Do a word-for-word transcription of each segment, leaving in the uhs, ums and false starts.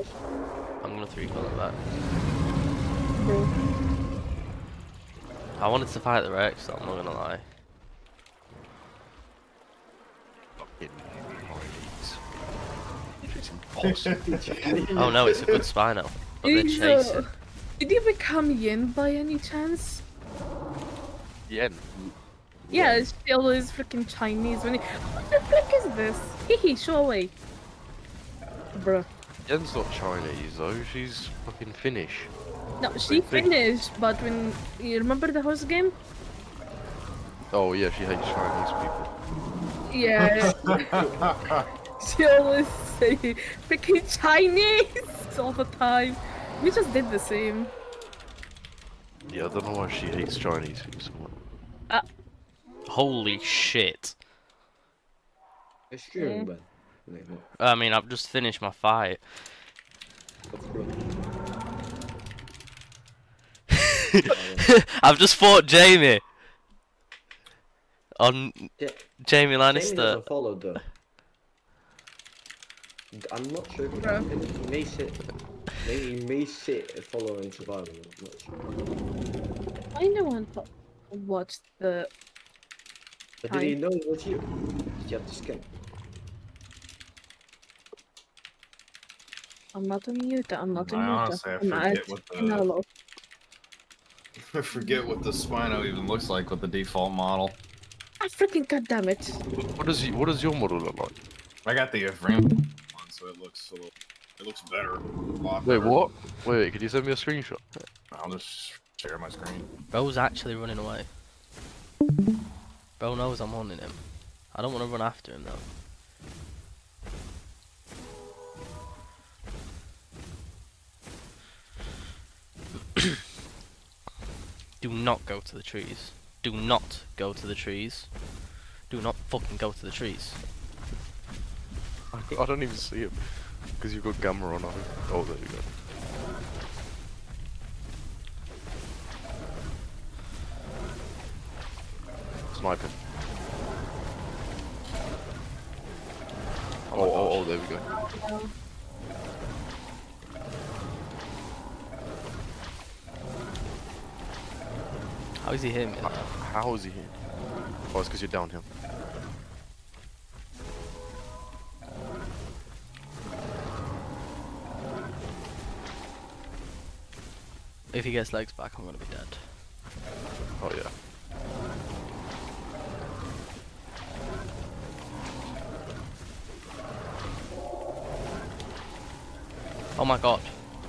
I'm gonna three call it back. Bro. I wanted to fight the Rex, so I'm not gonna lie. It's impossible. Oh no, it's a good Spino, but they're He's, chasing. uh, Did you become Yin by any chance? Yeah. Yeah, she always freaking Chinese when he. What the frick is this? Hehe, show away. Bruh. Yen's not Chinese though, she's fucking Finnish. No, she think- finished, but when you remember the host game? Oh yeah, she hates Chinese people. Yeah. She always say freaking Chinese all the time. We just did the same. Yeah, I don't know why she hates Chinese people so much. Uh, Holy shit. It's true, but I mean, I've just finished my fight. I've just fought Jamie. On Yeah. Jamie Jamie Lannister. doesn't follow though. I'm not sure. Bro. He may sit. Maybe he may sit following survival. I'm not sure. I know one watched the. But did he know it was you? Did you have to skin? I'm not on mute. I'm not I on mute. honestly, I I'm forget at- what the- no, I forget what the Spino even looks like with the default model. I freaking goddammit. What does he, what does your model look like? I got the frame one, so it looks a little, it looks better. A lot Wait, better. what? Wait, could you send me a screenshot? I'll just share my screen. Bro's actually running away. Bro knows I'm hunting him. I don't want to run after him though. Do not go to the trees. Do not go to the trees. Do not fucking go to the trees. I, I don't even see him. Because you've got Gamma on. Oh, there you go. Sniping. Oh, oh, oh, there we go. How is he hitting me? How, how is he here? Oh, it's because you're down here. If he gets legs back, I'm gonna be dead. Oh, yeah. Oh my god.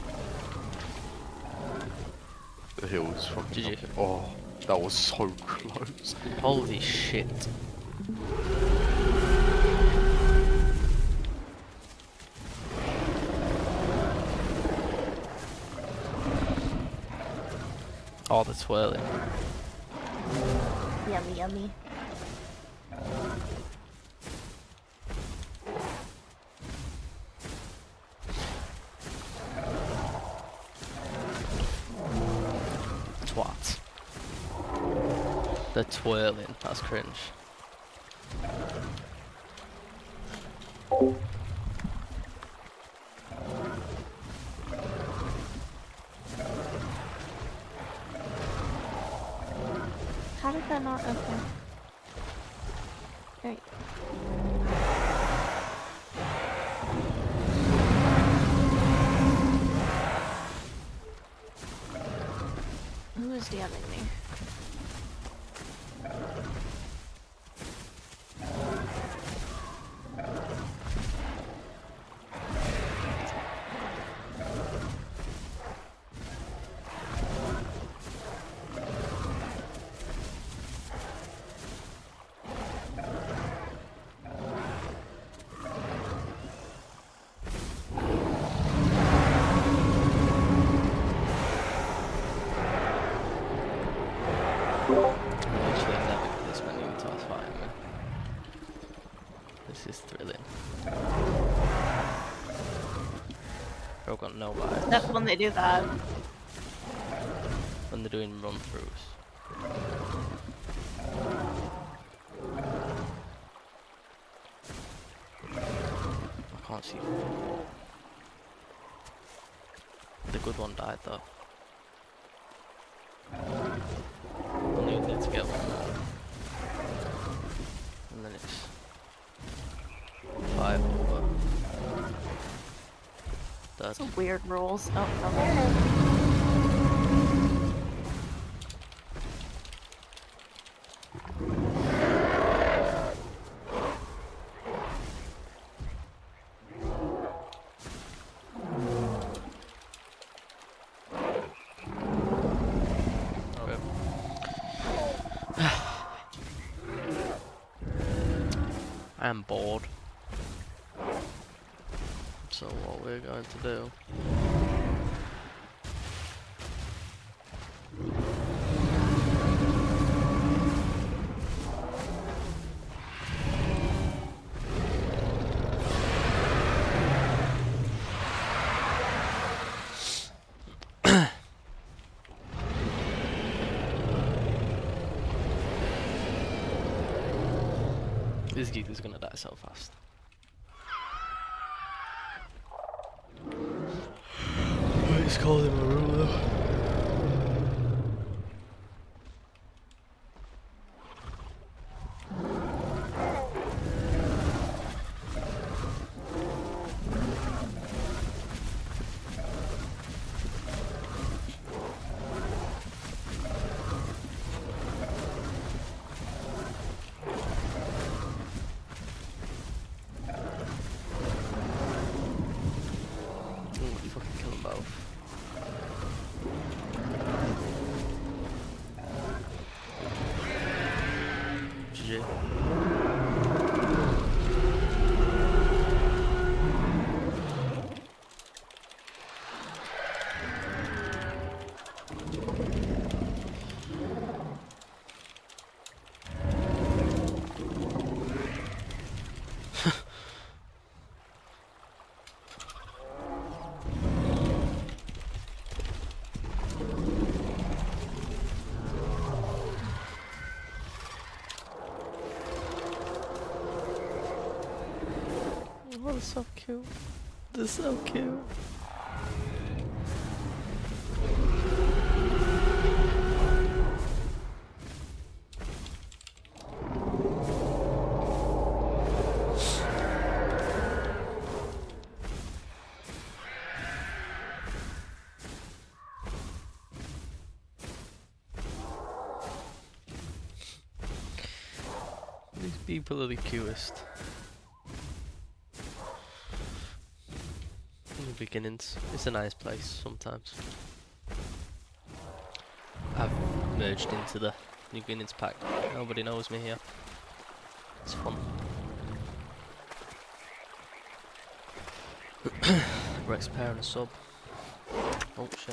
The hill is fucking. G G. up. Oh, that was so close. Holy shit. Oh, the twirling. Yummy, yummy. Twat. The twirling, that's cringe. How did that not? Okay. Great. Who is DMing me? Literally never got this many until I was fighting man. This is thrilling. Bro got no life. That's when they do that. When they're doing run throughs. I can't see. The good one died though. Only need to get one more. And then it's five over. That's Some weird rules. Oh, okay. I am bored. So what we're going to do this Giga's gonna die so fast. It's called him a ruler. Fucking kill them both. G G. Oh, they're so cute. They're so cute. These people are the cutest. In the beginnings, it's a nice place sometimes. I've merged into the new beginnings pack. Nobody knows me here. It's fun. Rex pair and a sub. Oh shit.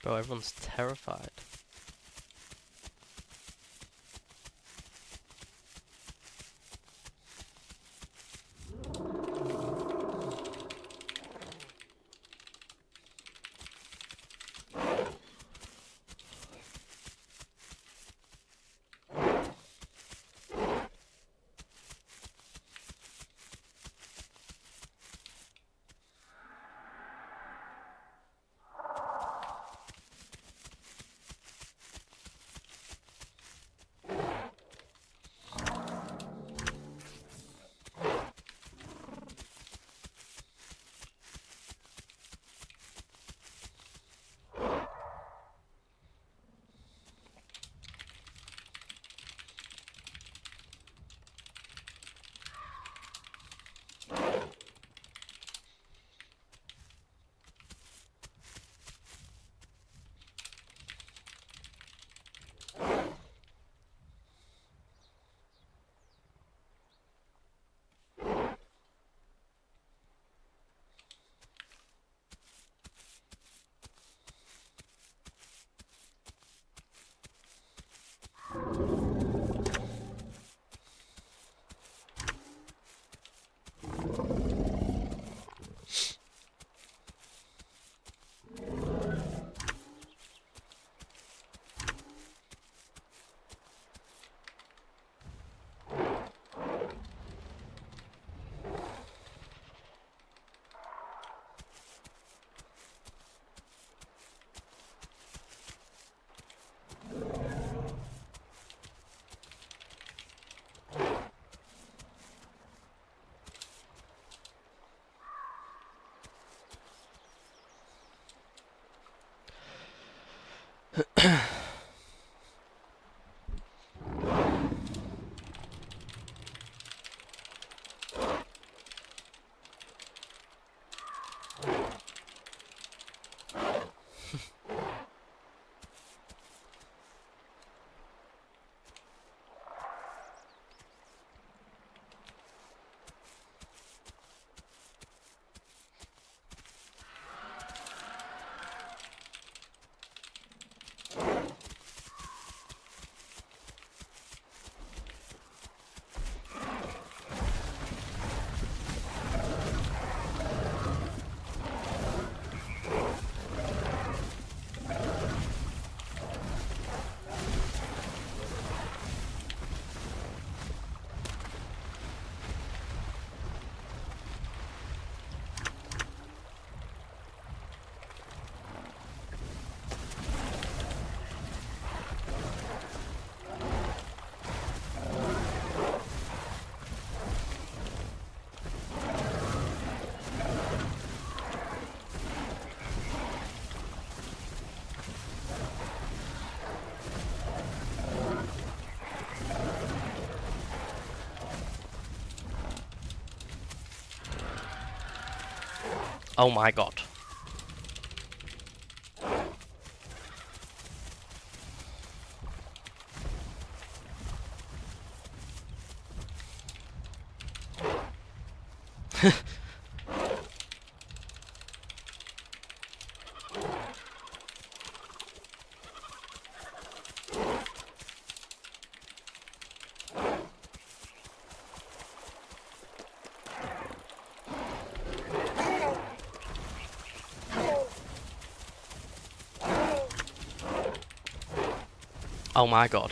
Bro, everyone's terrified. Oh my god. Oh my god.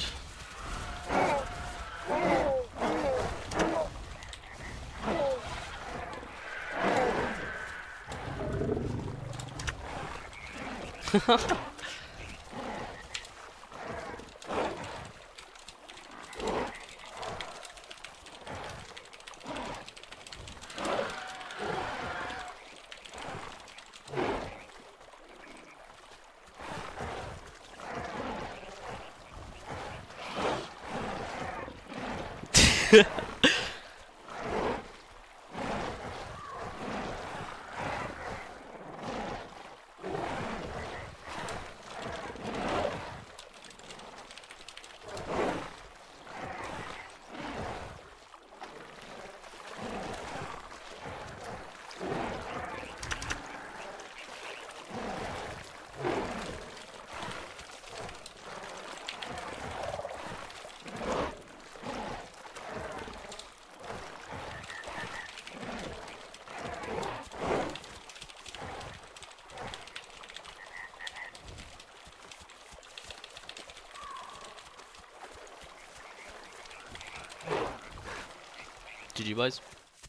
G G boys.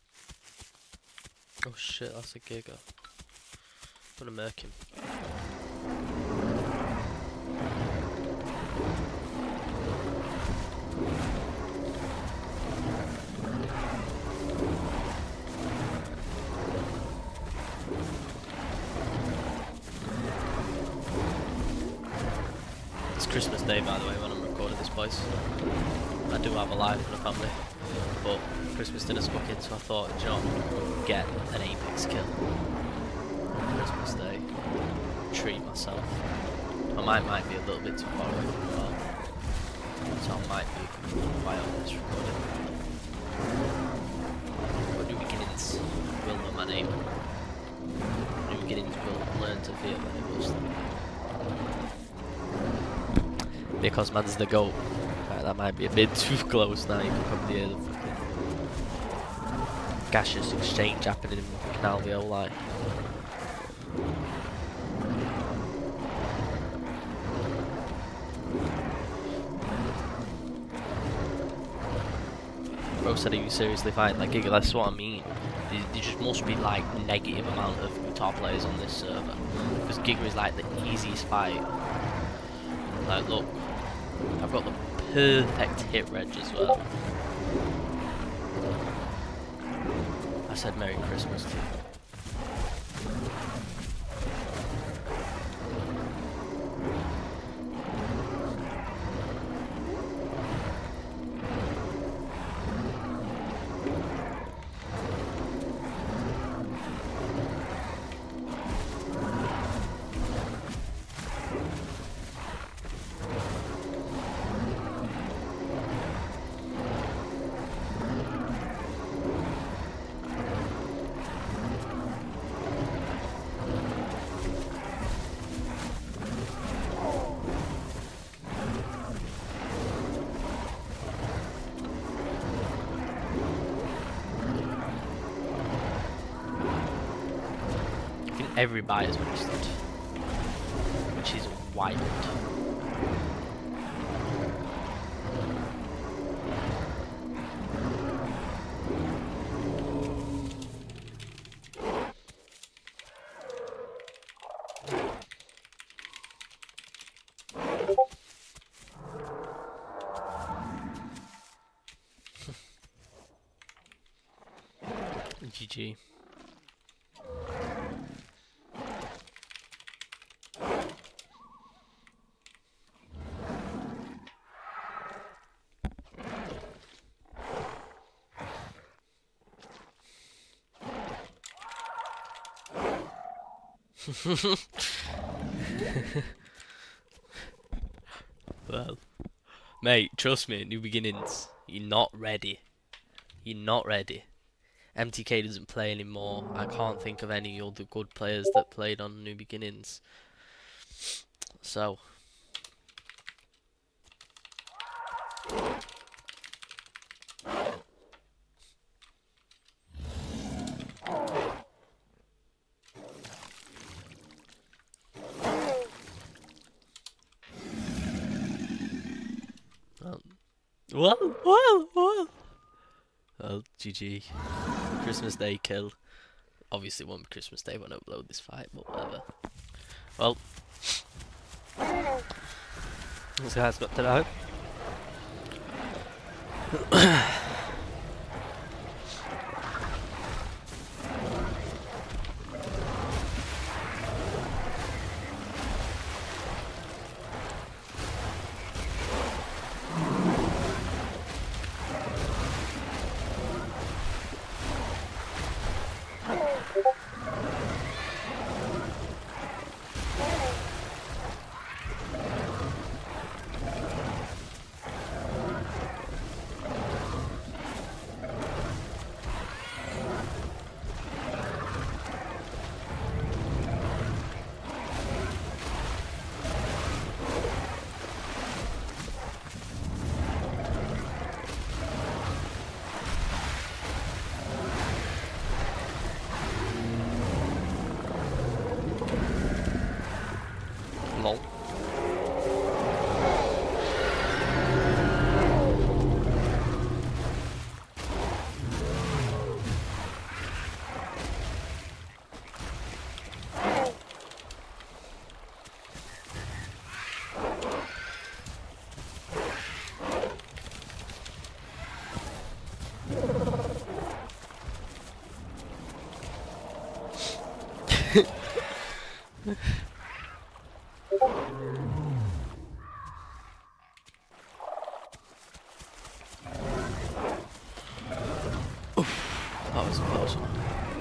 Oh shit, that's a Giga. I'm gonna murk him. It's Christmas Day, by the way, when I'm recording this, boys. I do have a life and a family, but Christmas dinner's cooking, so I thought, you know, get an apex kill on Christmas Day, treat myself. I might might be a little bit too far away from the bar, so I might be quiet on this recording. But new beginnings will know my name. New beginnings will learn to fear when it was. Because man's the goat. Right, that might be a bit too close now. You can probably hear the fucking gaseous exchange happening in Canal Alveoli. Bro said, are you seriously fighting that Giga? That's what I mean. There, there just must be like negative amount of top players on this server. Because Giga is like the easiest fight. Like, look. I've got the perfect hit reg as well. I said Merry Christmas to you. Everybody is registered, which is wild. G G. Well, mate, trust me, new beginnings. You're not ready. You're not ready. M T K doesn't play anymore. I can't think of any other good players that played on New Beginnings. So. Well, well, well. Well, G G. Christmas Day kill. Obviously, it won't be Christmas Day when I upload this fight, but whatever. Well, this guy's got to know. Lol. That was a close one.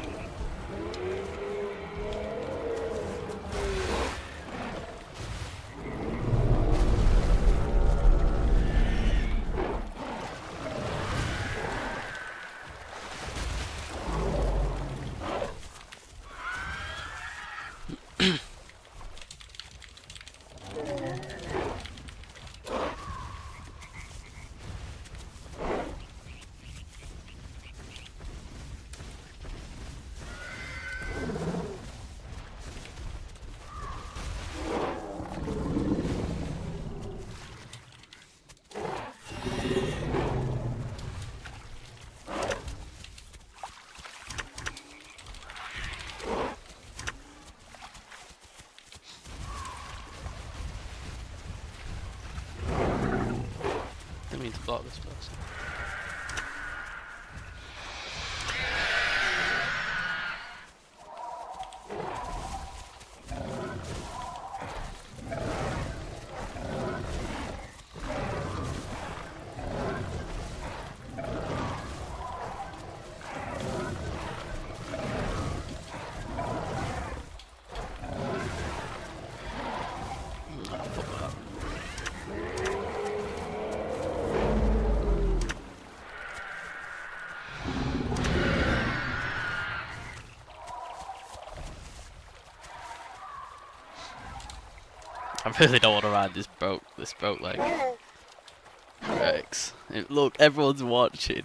Didn't mean to block this person. I really don't want to ride this broke, this broke leg. Rex. Look, everyone's watching.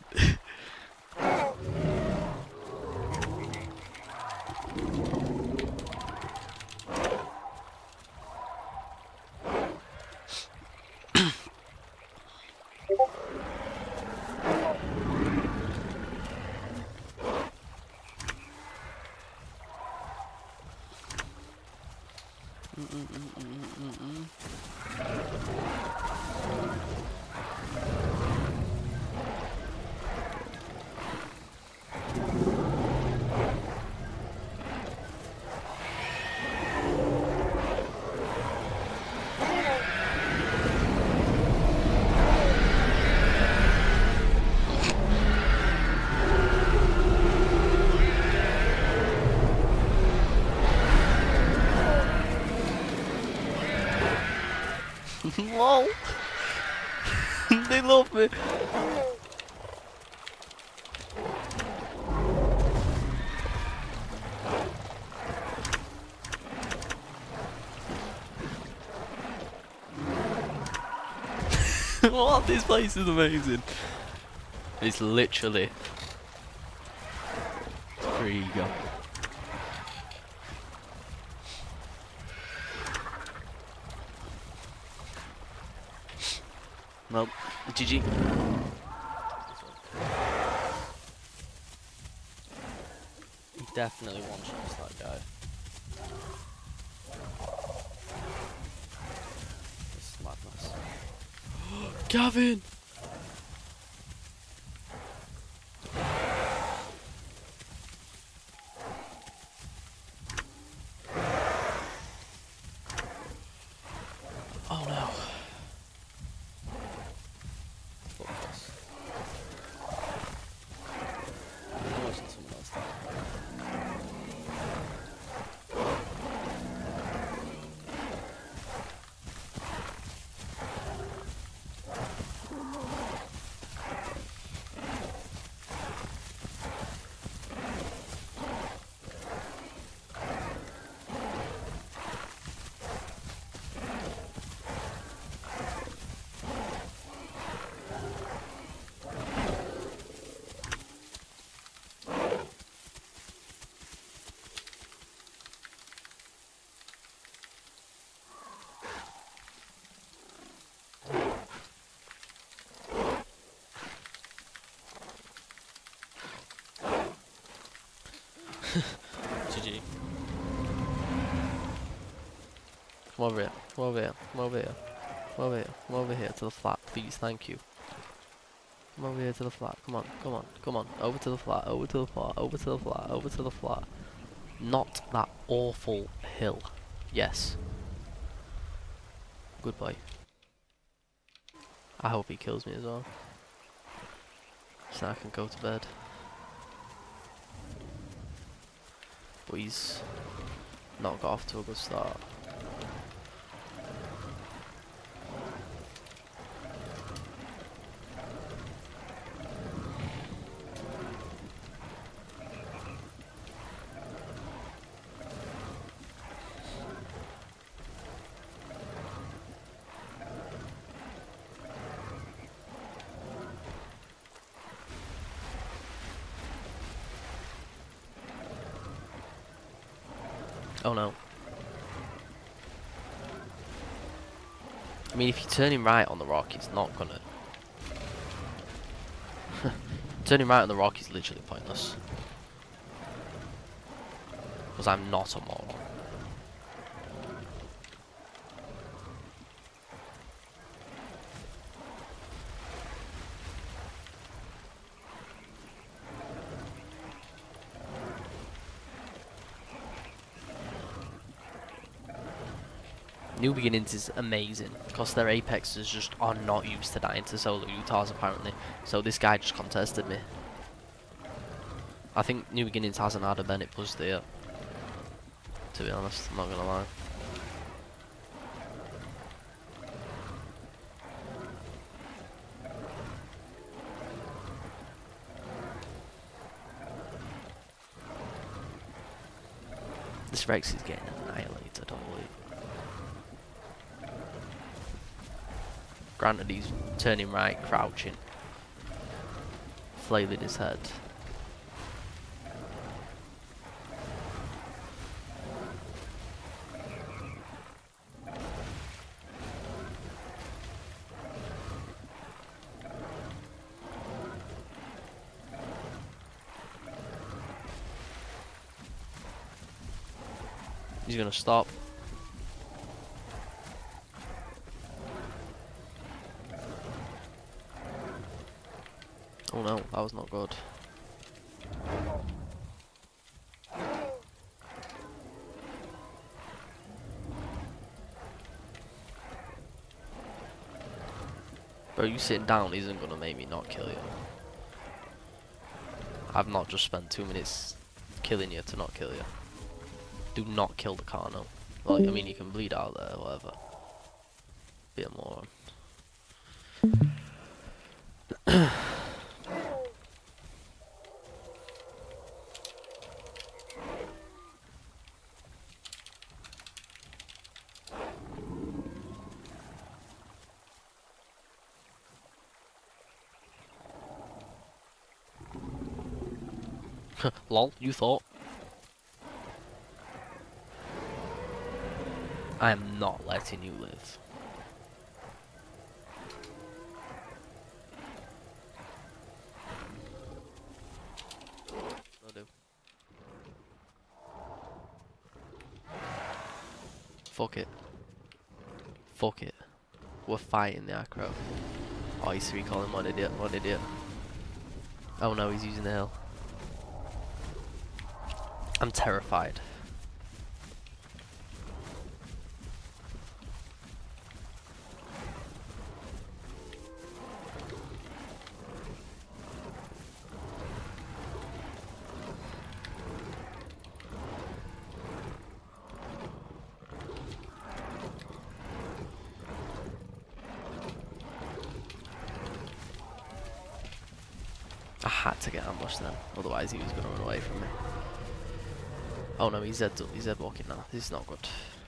Lol. They love me. What? This place is amazing. It's literally free go. Well, G G. He definitely one-shots that guy. This is madness. Gavin! Oh no. G G. Come over here, come over here, come over here, come over here, come over here to the flat, please, thank you. Come over here to the flat, come on, come on, come on, over to the flat, over to the flat, over to the flat, over to the flat. Not that awful hill. Yes. Goodbye. I hope he kills me as well. So I can go to bed. But he's not got off to a good start. Oh no. I mean, if you turn him right on the rock, it's not gonna... Turning right on the rock is literally pointless. Because I'm not a moron. New Beginnings is amazing because their apexes just are not used to dying to solo Utahs apparently. So this guy just contested me. I think New Beginnings hasn't had a Bennett push there. To be honest, I'm not gonna lie. This Rex is getting annihilated, holy. Granted, he's turning right, crouching, flailing his head. He's gonna stop. Oh no, that was not good. Bro, you sitting down isn't gonna make me not kill you. I've not just spent two minutes killing you to not kill you. Do not kill the Carno. Like, I mean, you can bleed out there, whatever. Be a moron. Lol, you thought? I am not letting you live. I do. Fuck it. Fuck it. We're fighting the Acro. Oh, he's recalling, what idiot, what idiot. Oh no, he's using the hill. I'm terrified. I had to get ambushed then, otherwise he was going to run away from me. Oh no, he's dead, he's dead walking now. This is not good.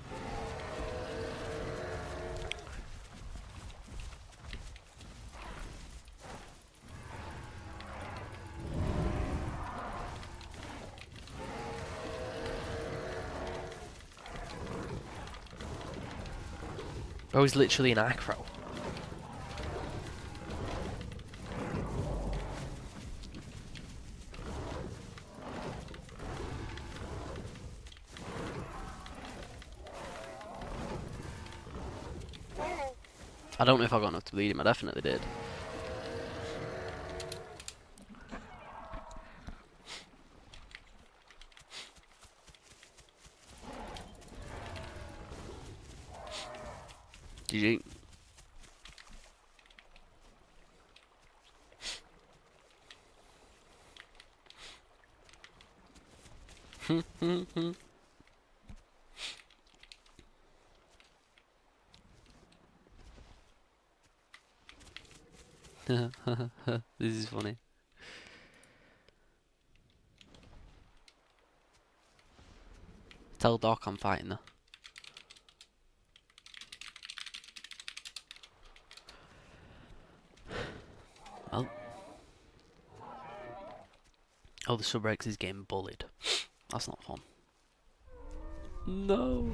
Oh, he's literally an Acro. I don't know if I got enough to bleed him, I definitely did. G G. This is funny. Tell Doc I'm fighting her. Well. Oh, the Subrex is getting bullied. That's not fun. No.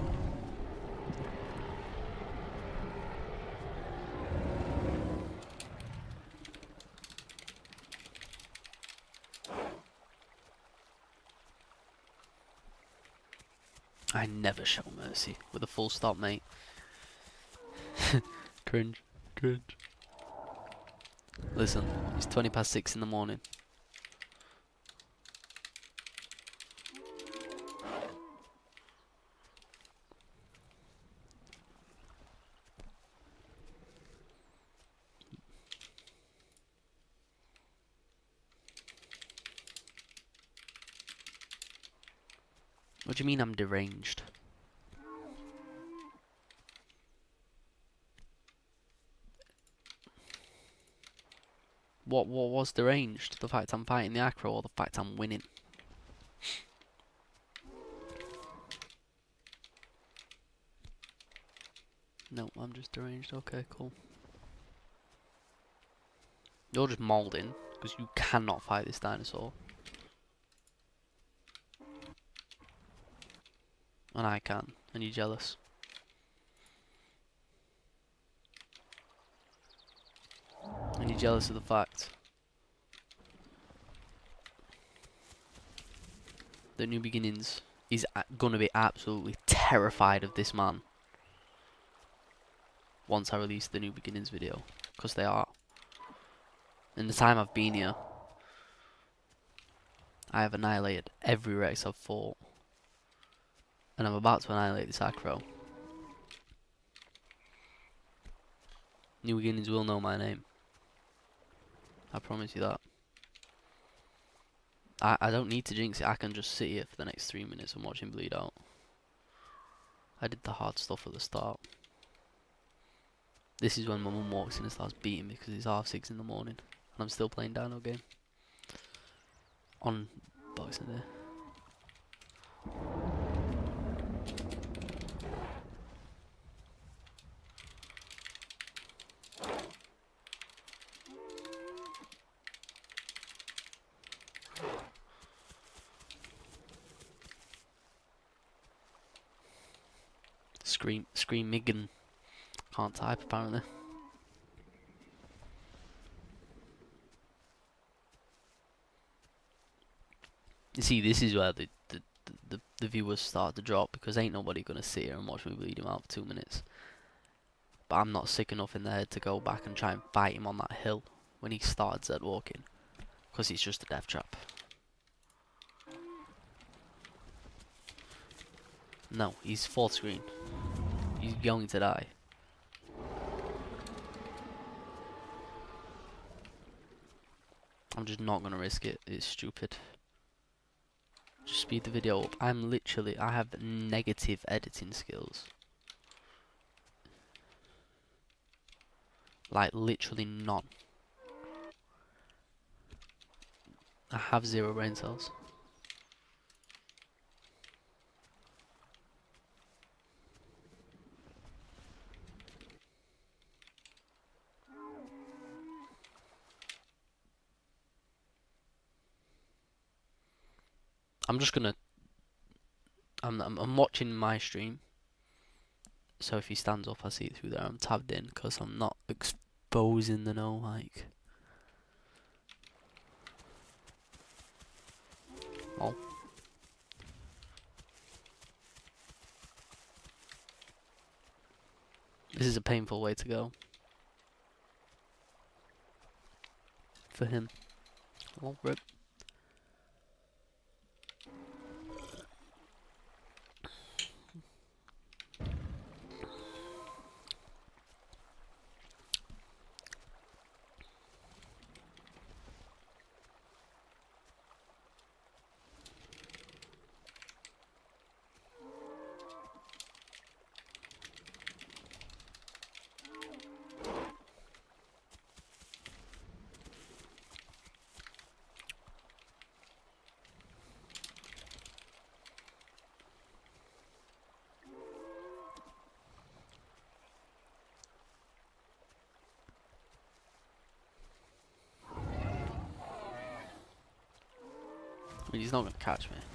I never show mercy with a full stop, mate. Cringe, cringe. Listen, it's twenty past six in the morning. What do you mean I'm deranged? What what was deranged? The fact I'm fighting the Acro or the fact I'm winning? No, I'm just deranged. Okay, cool. You're just moulding because you cannot fight this dinosaur. And I can, and you're jealous. And you're jealous of the fact that New Beginnings is gonna be absolutely terrified of this man once I release the New Beginnings video, because they are. In the time I've been here, I have annihilated every Rex I've fought. And I'm about to annihilate this Acro. New Beginnings will know my name. I promise you that. I, I don't need to jinx it, I can just sit here for the next three minutes and watch him bleed out. I did the hard stuff at the start. This is when my mum walks in and starts beating me because it's half six in the morning. And I'm still playing Dino game. On Boxing Day. Scream, scream, Migan. Can't type apparently. You see, this is where the the, the the viewers start to drop because ain't nobody gonna sit here and watch me bleed him out for two minutes. But I'm not sick enough in the head to go back and try and fight him on that hill when he started Z walking, because he's just a death trap. No, he's fourth screen. He's going to die. I'm just not gonna risk it. It's stupid. Just speed the video up. I'm literally, I have negative editing skills. Like literally none. I have zero brain cells. I'm just gonna. I'm, I'm I'm watching my stream. So if he stands up, I see it through there. I'm tabbed in because I'm not exposing the no mic. Oh. This is a painful way to go. For him. Oh, rip. mean, he's not gonna catch me.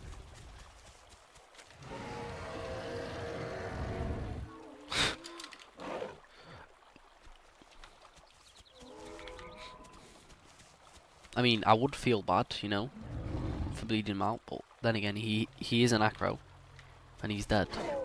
I mean, I would feel bad, you know, for bleeding him out, but then again, he he is an Acro, and he's dead.